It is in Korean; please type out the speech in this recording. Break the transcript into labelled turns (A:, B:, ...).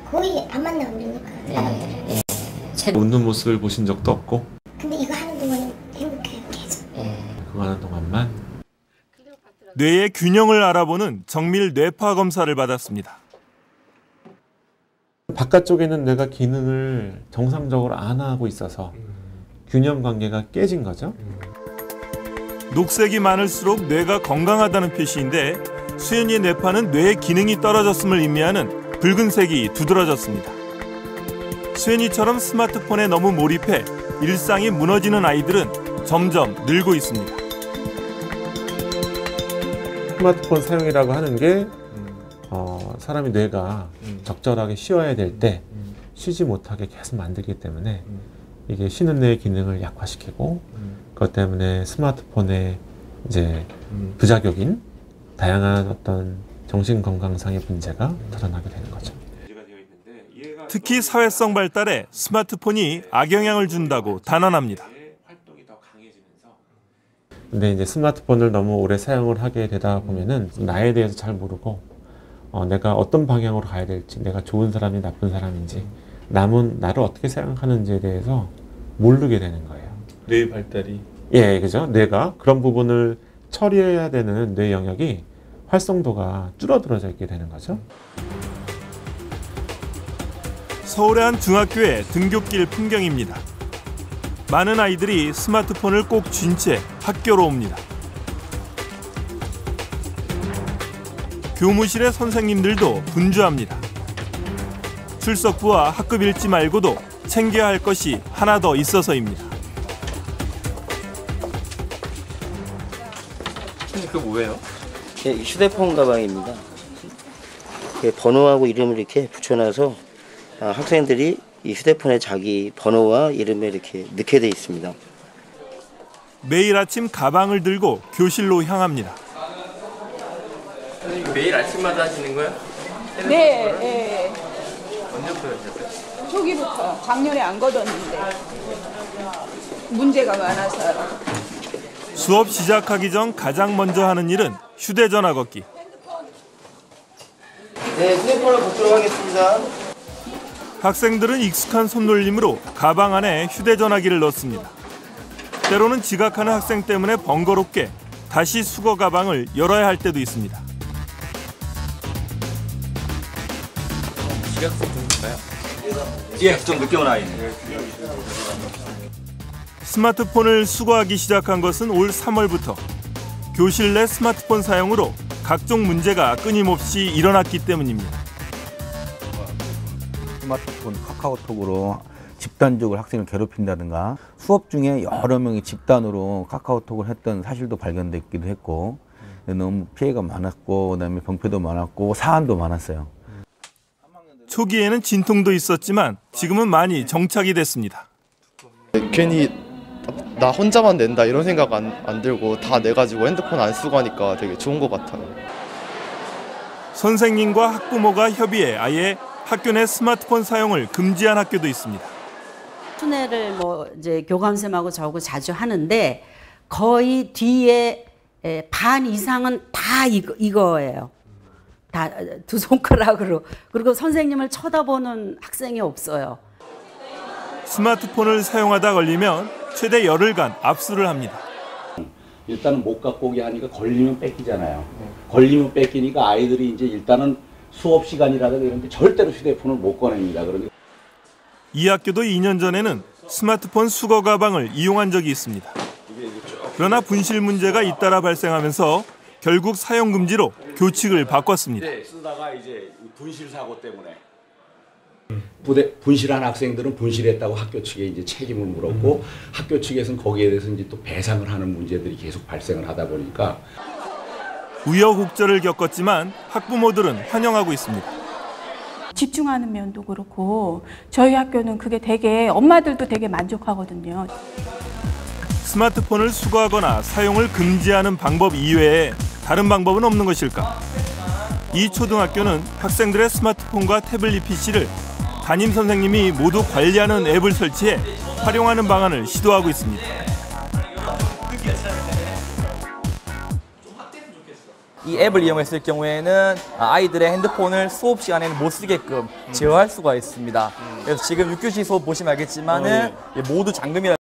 A: 거의 안 만나고 그러니까 사람들을.
B: 웃는 모습을 보신 적도 없고?
A: 근데 이거 하는 동안 행복해요, 계속.
B: 그거 하는 동안만?
C: 뇌의 균형을 알아보는 정밀 뇌파 검사를 받았습니다.
B: 바깥쪽에는 뇌가 기능을 정상적으로 안 하고 있어서 균형 관계가 깨진 거죠.
C: 녹색이 많을수록 뇌가 건강하다는 표시인데 수연이의 뇌파는 뇌의 기능이 떨어졌음을 의미하는 붉은색이 두드러졌습니다. 수연이처럼 스마트폰에 너무 몰입해 일상이 무너지는 아이들은 점점 늘고 있습니다.
B: 스마트폰 사용이라고 하는 게 사람이 뇌가 적절하게 쉬어야 될 때 쉬지 못하게 계속 만들기 때문에 이게 쉬는 뇌의 기능을 약화시키고 그것 때문에 스마트폰의 이제 부작용인 다양한 어떤 정신건강상의 문제가 드러나게 되는 거죠.
C: 특히 사회성 발달에 스마트폰이 악영향을 준다고 단언합니다.
B: 근데 이제 스마트폰을 너무 오래 사용을 하게 되다 보면은 나에 대해서 잘 모르고 내가 어떤 방향으로 가야 될지, 내가 좋은 사람이 나쁜 사람인지, 남은 나를 어떻게 생각하는지에 대해서 모르게 되는 거예요.
C: 뇌 발달이?
B: 예, 그죠. 뇌가 그런 부분을 처리해야 되는 뇌 영역이 활성도가 줄어들어져 있게 되는 거죠.
C: 서울의 한 중학교의 등굣길 풍경입니다. 많은 아이들이 스마트폰을 꼭 쥔 채 학교로 옵니다. 교무실의 선생님들도 분주합니다. 출석부와 학급 일지 말고도 챙겨야 할 것이 하나 더 있어서입니다.
D: 그거 뭐예요?
E: 네, 휴대폰 가방입니다. 번호하고 이름을 이렇게 붙여놔서 학생들이 이 휴대폰에 자기 번호와 이름을 이렇게 넣게 돼 있습니다.
C: 매일 아침 가방을 들고 교실로 향합니다.
D: 선생님 매일 아침마다 하시는 거예요?
F: 네, 네.
D: 언제부터 하셨어요?
F: 초기부터 작년에 안 거뒀는데 문제가 많아서요.
C: 수업 시작하기 전 가장 먼저 하는 일은 휴대전화 걷기.
E: 네, 휴대폰을 걷도록 하겠습니다.
C: 학생들은 익숙한 손놀림으로 가방 안에 휴대전화기를 넣습니다. 때로는 지각하는 학생 때문에 번거롭게 다시 수거 가방을 열어야 할 때도 있습니다.
D: 지각생 중인가요?
G: 예, 좀 늦게 온 아이네.
C: 스마트폰을 수거하기 시작한 것은 올 3월부터 교실 내 스마트폰 사용으로 각종 문제가 끊임없이 일어났기 때문입니다.
H: 스마트폰, 카카오톡으로 집단적으로 학생을 괴롭힌다든가 수업 중에 여러 명이 집단으로 카카오톡을 했던 사실도 발견됐기도 했고 너무 피해가 많았고 그다음에 병폐도 많았고 사안도 많았어요.
C: 초기에는 진통도 있었지만 지금은 많이 정착이 됐습니다.
I: 괜히 나 혼자만 낸다 이런 생각 안 들고 다 내가지고 핸드폰 안 쓰고 하니까 되게 좋은 것 같아요.
C: 선생님과 학부모가 협의해 아예 학교 내 스마트폰 사용을 금지한 학교도 있습니다.
J: 순회를 이제 교감쌤하고 저하고 자주 하는데 거의 뒤에 반 이상은 다 이거예요. 다 두 손가락으로. 그리고 선생님을 쳐다보는 학생이 없어요.
C: 스마트폰을 사용하다 걸리면 최대 열흘간 압수를 합니다.
G: 일단은 못 갖고 오게 하니까 걸리면 뺏기잖아요. 걸리면 뺏기니까 아이들이 이제 일단은 수업 시간이라든가 이런 데 절대로 휴대폰을 못 꺼냅니다. 그러니까
C: 이 학교도 2년 전에는 스마트폰 수거 가방을 이용한 적이 있습니다. 그러나 분실 문제가 잇따라 발생하면서 결국 사용 금지로 교칙을 바꿨습니다.
G: 쓰다가 이제 분실 사고 때문에 분실한 학생들은 분실했다고 학교 측에 이제 책임을 물었고 학교 측에서는 거기에 대해서 이제 또 배상을 하는 문제들이 계속 발생을 하다 보니까
C: 우여곡절을 겪었지만 학부모들은 환영하고 있습니다.
F: 집중하는 면도 그렇고 저희 학교는 그게 되게 엄마들도 되게 만족하거든요.
C: 스마트폰을 수거하거나 사용을 금지하는 방법 이외에 다른 방법은 없는 것일까? 이 초등학교는 학생들의 스마트폰과 태블릿 PC를 담임 선생님이 모두 관리하는 앱을 설치해 활용하는 방안을 시도하고 있습니다.
K: 이 앱을 이용했을 경우에는 아이들의 핸드폰을 수업 시간에는 못 쓰게끔 제어할 수가 있습니다. 그래서 지금 6교시 수업 보시면 알겠지만은 모두 잠금이라